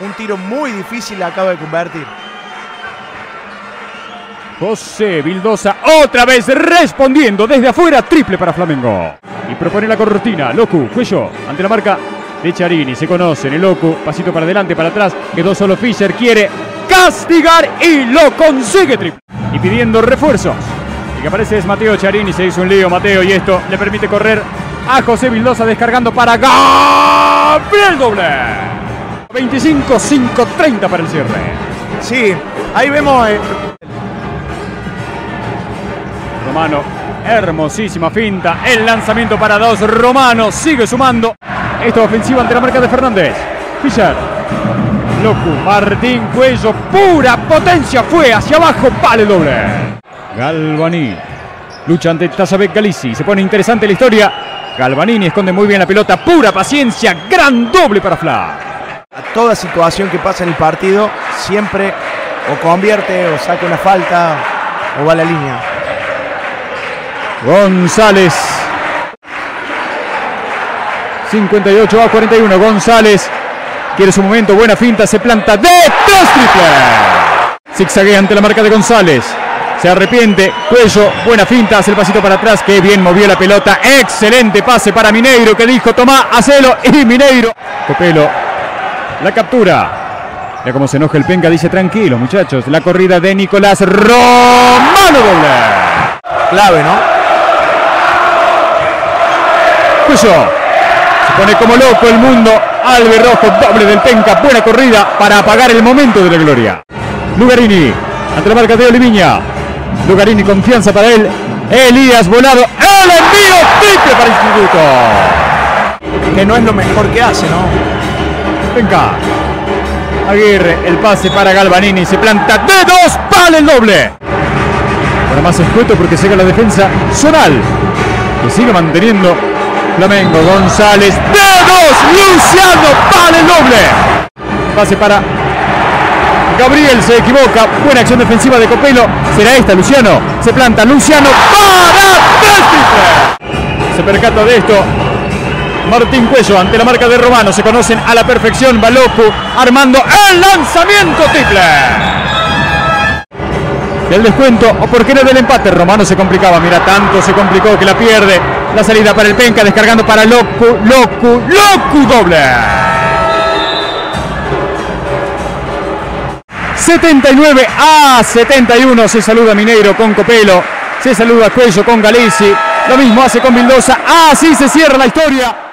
Un tiro muy difícil acaba de convertir. José Vildosa otra vez respondiendo desde afuera, triple para Flamengo. Y propone la cortina, Locu, Cuello, ante la marca de Charini. Se conocen, el Locu, pasito para adelante, para atrás, quedó solo Fischer, quiere castigar y lo consigue triple. Y pidiendo refuerzos. El que aparece es Mateo Charini, se hizo un lío Mateo y esto le permite correr a José Vildosa descargando para Gabriel doble. 25-5-30 para el cierre. Sí, ahí vemos... Romano, hermosísima finta, el lanzamiento para dos, Romano sigue sumando. Esta ofensiva ante la marca de Fernández. Fischer, Locu, Martín Cuello, pura potencia, fue hacia abajo, vale doble. Galvani, lucha ante Tazabek Galici, se pone interesante la historia. Galvanini esconde muy bien la pelota, pura paciencia, gran doble para Fla. A toda situación que pasa en el partido, siempre o convierte o saca una falta o va a la línea. González. 58-41. González quiere su momento. Buena finta. Se planta de tres triple. Zigzaguea ante la marca de González. Se arrepiente. Cuello. Buena finta. Hace el pasito para atrás. Que bien movió la pelota. Excelente pase para Mineiro. Que dijo: tomá, hacelo. Y Mineiro. Copelo. La captura. Ya como se enoja el penca. Dice: tranquilo, muchachos. La corrida de Nicolás Romano doble. Clave, ¿no? Cuello. Se pone como loco el mundo. Albe Rojo, doble del penca. Buena corrida para apagar el momento de la gloria. Lugarini, ante la marca de Oliviña. Lugarini, confianza para él. Elías Volado. El envío triple para Instituto. Que no es lo mejor que hace, ¿no? Penca. Aguirre, el pase para Galvanini. Se planta de dos. Vale el doble. Ahora más escueto porque llega la defensa zonal. Que sigue manteniendo Flamengo. González de dos. Luciano, vale el doble. Pase para Gabriel, se equivoca. Buena acción defensiva de Copelo. Será esta, Luciano. Se planta Luciano para tres triple. Se percata de esto Martín Cuello ante la marca de Romano. Se conocen a la perfección. Balocu armando el lanzamiento triple. Del descuento, o por qué no del empate. Romano se complicaba, mira, tanto se complicó que la pierde. La salida para el penca, descargando para Locu doble. 79-71. Se saluda Mineiro con Copelo. Se saluda Cuello con Galici. Lo mismo hace con Vildosa. Así se cierra la historia.